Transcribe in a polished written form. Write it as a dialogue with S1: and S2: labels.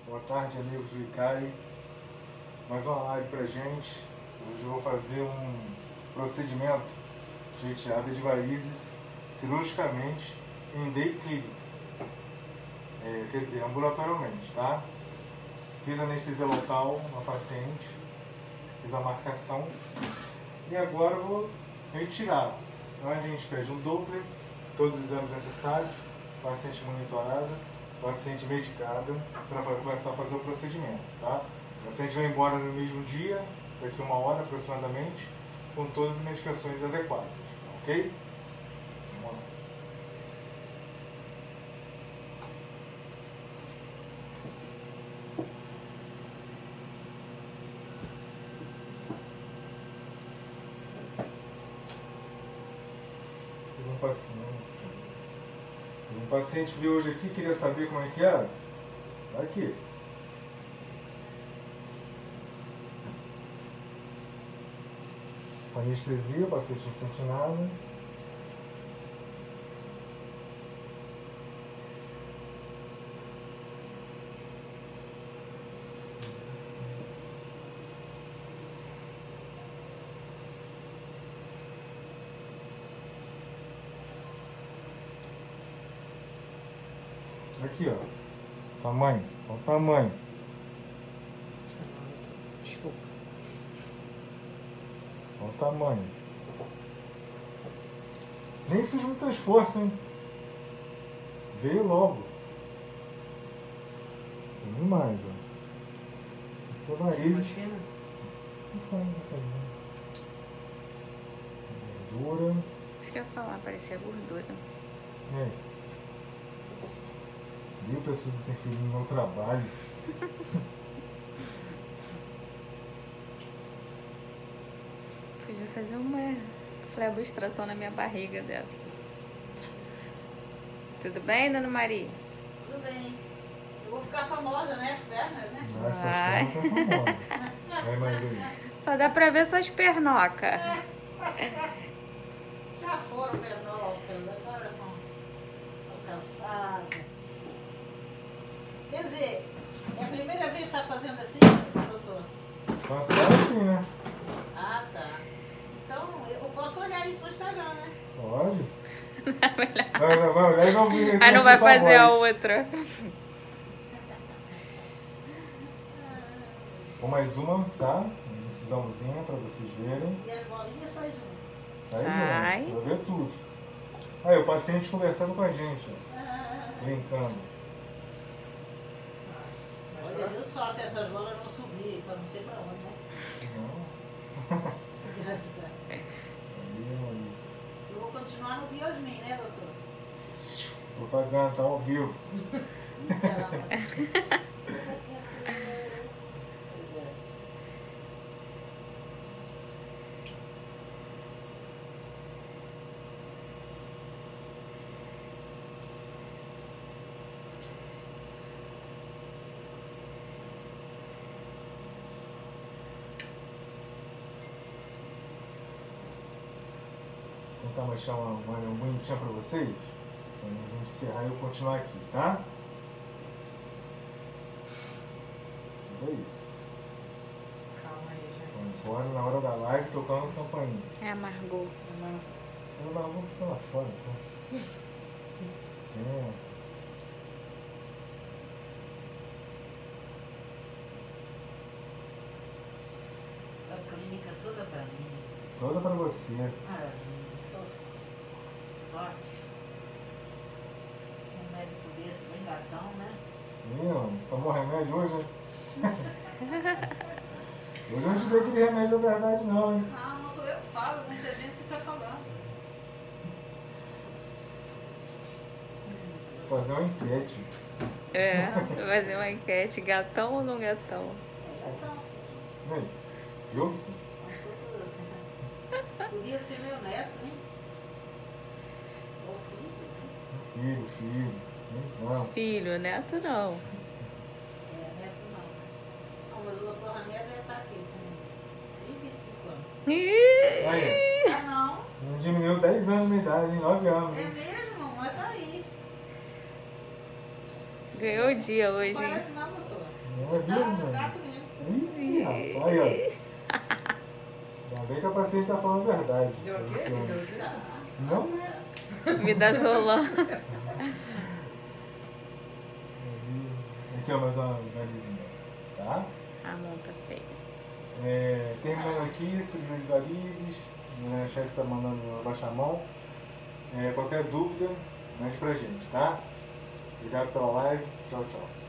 S1: Boa tarde, amigos do ICAI. Mais uma live pra gente. Hoje eu vou fazer um procedimento de retirada de varizes cirurgicamente em day clinic. Quer dizer, ambulatorialmente, tá? Fiz a anestesia local na paciente, fiz a marcação e agora eu vou retirar. Então a gente pede um Doppler, todos os exames necessários, paciente monitorada, paciente medicada, para começar a fazer o procedimento, tá? O paciente vai embora no mesmo dia, daqui a 1 hora aproximadamente, com todas as medicações adequadas, ok? Vamos lá. Um paciente que veio hoje aqui, queria saber como é que era. Vai aqui. Anestesia, o paciente não sente nada. Aqui, ó. Tamanho. Olha o tamanho.
S2: Desculpa.
S1: Olha o tamanho. Nem fiz muito esforço, hein? Veio logo. Tem mais, ó. Tô nariz. Gordura.
S3: Isso que eu ia falar, parecia gordura.
S1: E aí? Mil pessoas interferindo no meu trabalho.
S3: Podia fazer uma fleboextração na minha barriga dessa. Tudo bem, dona Maria?
S2: Tudo bem. Eu vou ficar famosa, né? As pernas, né?
S1: Nossa, as pernas estão famosas. Vai mais aí.
S3: Só dá pra ver suas pernocas.
S2: Já foram pernocas, agora são alcançadas. Quer dizer, é a primeira vez que está fazendo assim, doutor?
S1: Passar assim, né?
S2: Ah, tá. Então, eu posso olhar isso no Instagram, né?
S1: Pode. Vai olhar e não vir.
S3: Aí não vai fazer a outra.
S1: Com mais uma, tá? Uma incisãozinha pra vocês verem.
S2: E as bolinhas sai junto.
S3: Sai.
S1: Vai ver tudo. Aí, o paciente conversando com a gente, ó. Brincando.
S2: Olha, deu sorte, essas bolas vão subir, para não sei para onde, né?
S1: Não. Ali.
S2: Eu vou continuar no Diosmin, né, doutor?
S1: Propaganda, tá ao vivo. Vou tentar mostrar uma bonitinha pra vocês. Pra gente encerrar e eu continuar aqui, tá? Aí.
S2: Calma aí, gente.
S1: Vamos embora na hora da live tocando a campainha.
S3: É amargou.
S1: Eu não vou ficar lá fora, então. Sim.
S2: A clínica toda para mim.
S1: Toda pra você.
S2: Maravilha. Sorte. Um médico desse, bem gatão, né?
S1: Menino, tomou remédio hoje? Né? Hoje eu não te dei aquele remédio da verdade não, hein?
S2: Não sou eu que falo, muita gente fica falando.
S1: Vou fazer uma enquete.
S3: Vai fazer uma enquete, gatão ou não gatão?
S2: É gatão, sim.
S1: E aí? Viu? Sim.
S2: Podia ser meu neto, hein? Ou filho, né?
S1: Filho. Não.
S3: Filho, neto não.
S2: Neto não. Não, mas o doutor Ranieri deve estar aqui com 35 anos.
S1: Aí,
S2: Ah, não?
S1: não diminuiu 10 anos de minha idade, hein? 9 anos.
S2: É
S1: Hein?
S2: mesmo? Mas tá aí.
S3: Ganhou o dia hoje, hein?
S2: Parece não, doutor.
S1: É, viu,
S2: Tá,
S1: mano?
S2: gato mesmo.
S1: Ih, rapaz, aí, ó. Ainda bem que a paciente tá falando a verdade.
S4: Deu o quê?
S1: Luciano.
S4: Deu o quê?
S1: Não, né?
S3: Me dá Zolan.
S1: Aqui, ó, mais uma narizinha, tá?
S3: A mão tá feia.
S1: Terminando aqui, cirurgia de varizes, né, o chefe tá mandando abaixar a mão. Qualquer dúvida, mande pra gente, tá? Obrigado pela live, tchau, tchau.